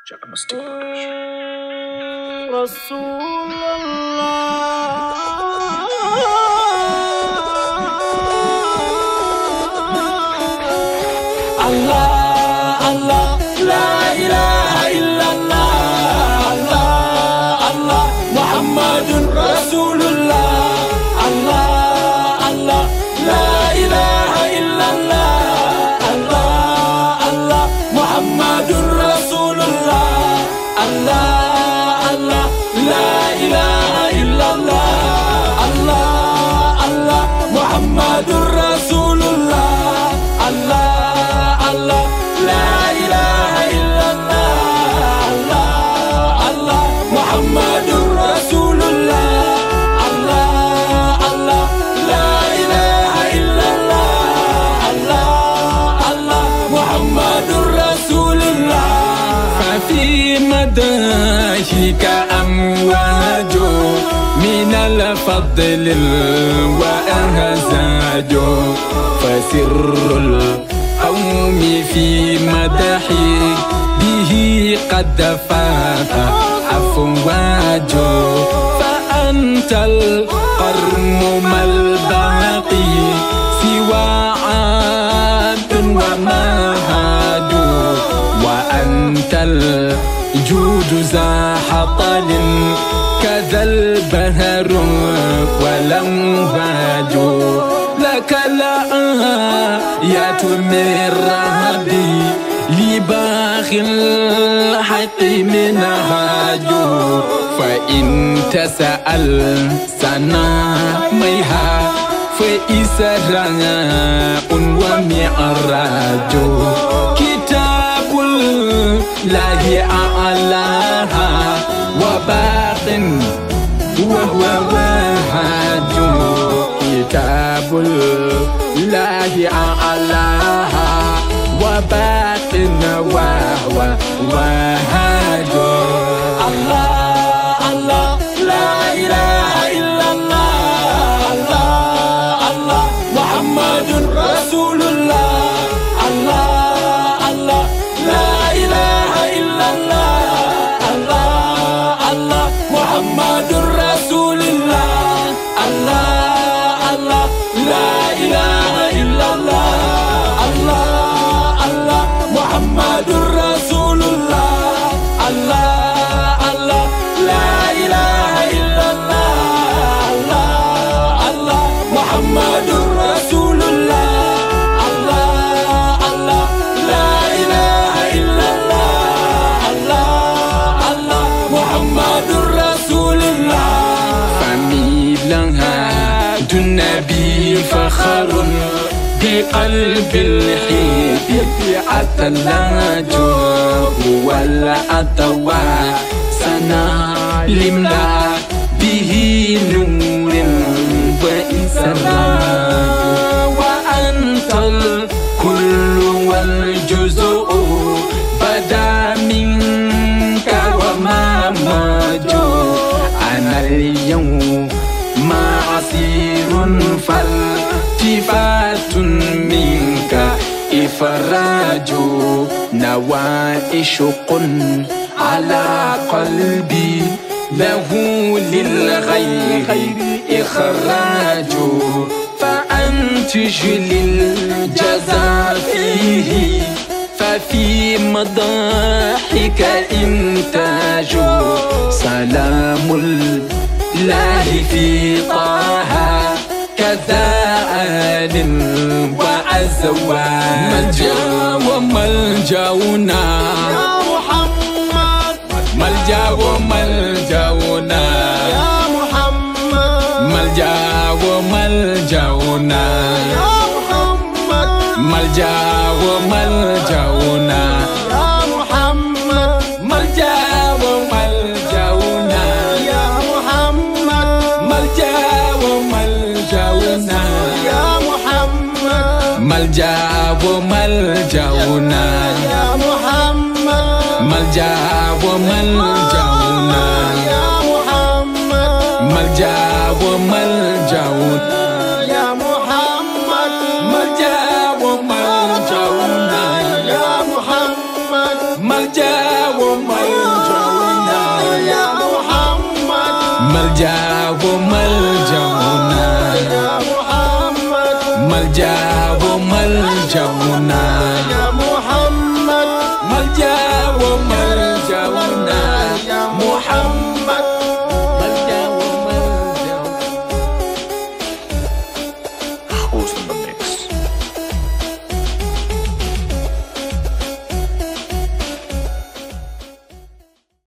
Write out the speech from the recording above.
Diagnostic Production. Allah, Allah, la ilaha illallah. Allah, Allah, Muhammadun Rasulullah. Allah, Allah, la ilaha illallah. Allah, Allah, Muhammadun Rasulullah. Allah, Allah, la ilaha illallah. Allah, Allah, Muhammadun Rasulullah. Allah, Allah, la ilaha illallah. Allah, Allah, Muhammadur Rasulullah. Allah, Allah, la ilaha illallah. Allah, Allah, Muhammadur Rasulullah. ففي مداحك أمواج من الفضل وأهزاج فسر القوم في مدحك به قد فات أفواج فأنت القرن ما الباقي سوى عاد وما هاد وأنت الجود ذا حطل كذا البهر والأمواج لك الآيات من ربي لباخ الحق منهاج فإن تسأل سنا ميها فإسراء ومعراج كتاب الله أعلاها وباق وهو وهاج كتاب الله أعلاها وباطن وهو وهاج الله الله لا إله إلا الله. الله الله محمد رسول الله. الله الله لا إله إلا الله. الله الله محمد رسول الله. الله الله لا إله إلا الله. الله الله محمد رسول الله. الله الله لا إله إلا الله. الله الله محمد رسول الله. الله الله لا إله إلا الله. الله الله محمد رسول الله. فميلها النبي فخر بقلب الحيد أتلاج ولا أتوى سنا لملا به نور وإسراج وأنت الكل والجزء بدا منك وما ماجو أنا اليوم ما عسير فالتفات منك إفراج نوائش على قلبي له للغير إخراج فأنتج للجزاء فيه ففي مضاحك إنتاج سلام الله في طه كذا آل وأزواج ملجأ وملجأنا يا محمد ملجأ وملجأنا يا محمد ملجأ وملجأنا يا محمد ملجأ وملجأنا يا محمد ملجأ وملجأنا يا محمد ملجأ وملجأنا يا محمد ملجأ وملجأنا يا محمد ملجأ وملجأنا يا محمد ملجأ وملجأنا يا محمد ملجأ وملجأنا يا محمد ملجأ وملجأنا يا محمد ملجأ وملجأنا يا محمد ملجأ وملجأنا